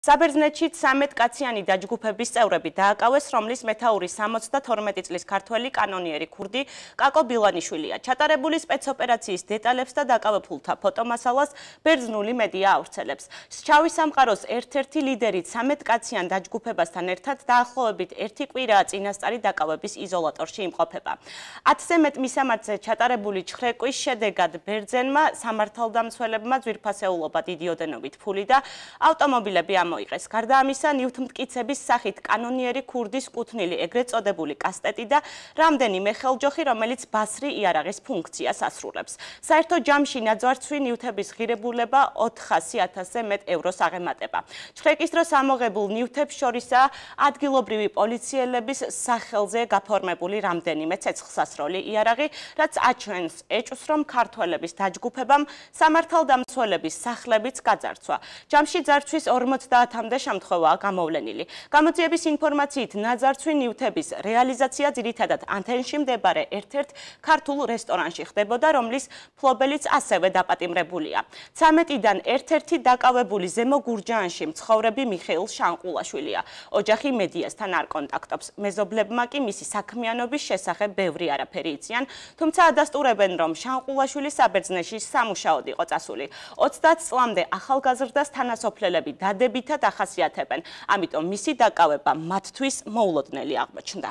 საბერძნეთში 13 კაციანი დაჯგუფების წევრები დააკავეს, რომლის მეთაური 72 წლის ქართველი კანონიერი ქურდი კაკო ბილანიშვილია. ჩატარებული სპეცოპერაციის დეტალებს და დაკავებულთა ფოტომასალას ბერძნული მედია ავრცელებს. შავი სამყაროს ერთ-ერთი ლიდერი 13 კაციან დაჯგუფებასთან ერთად დაახლოებით ერთი კვირაა წინასწარი დაკავების იზოლატორში იმყოფება. 10-ზე მეტ მისამართზე ჩატარებული ჩხრეკვის შედეგად ბერძენმა სამართალდამცველებმა ძვირფასეულობა დიდი ოდენობით ფული და ავტომობილები მოიყეს. გარდა ამისა, ნივთმტკიცების სახით კანონიერი ქურდის კუთვნილი ეგრეთ წოდებული კასტეტი და რამდენიმე ხელჯოხი, რომელიც ბასრი იარაღის ფუნქციას ასრულებს. საერთო ჯამში ნაძვარცხვი ნივთების ღირებულება 400.000-ზე მეტ ევროს აღემატება. ჩხრეკის დროს ამოღებულ ნივთებს შორისაა ადგილობრივი პოლიციელების სახელზე გაფორმებული რამდენიმე ცეცხლსასროლი იარაღი, რაც აჩვენს ეჭვს, რომ ქართველების დაჯგუფებამ სამართალდამცველების სახლებიც გაძარცვა. ჯამში ძარცვის 50-მდე შემთხვევაა გამოვლენილი. გამოძიების ინფორმაციით, ნაძარცვი ნივთების რეალიზაცია ძირითადად ანთენში მდებარე ერთ-ერთ ქართულ რესტორანში ხდებოდა, რომლის მფლობელიც ასევე დაპატიმრებულია. 13-დან ერთ-ერთი დაკავებული ზემო გურჯაანში მცხოვრები მიხეილ შანყულაშვილია. ოჯახი მედიასთან არ კონტაქტობს. მეზობლებმა კი მისი საქმიანობის შესახებ ბევრი არაფერი იციან, თუმცა ადასტურებენ, რომ შანყულაშვილი საბერძნეთში სამუშაოდ იყო წასული. 30 წლამდე ახალგაზრდას თანასოფლელები დადებითად ახასიათებენ, ამიტომ მისი დაკავება მათთვის მოულოდნელი აღმოჩნდა.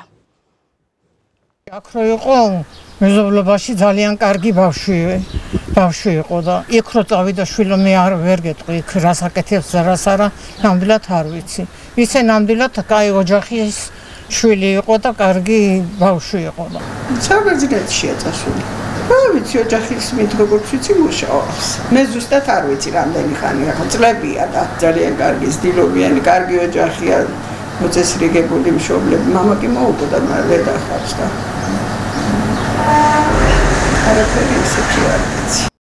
აქ რო იყო მეზობლობაში ძალიან კარგი ბავშვი იყო და იქ რო წავიდა შვილო მე ვერ გეტყვი იქ რას აკეთებს და რას არა, ნამდვილად არ ვიცი. ისე ნამდვილად კაი ოჯახის შვილი იყო და კარგი ბავშვი იყო და საბერძნეთშია წასული. ვიცი ოჯახის მით როგორც ვიცი მუშაობს. მე ზუსტად არ ვიცი რამდენი ხანია, ხო წლებია და ძალიან კარგი ძილობიანი, კარგი ოჯახია, მოწესრიგებული მშობლები. მამა კი მოუკვდა, მაგრამ ვერ დახავს და არაფერი ისეთი არ ვიცი.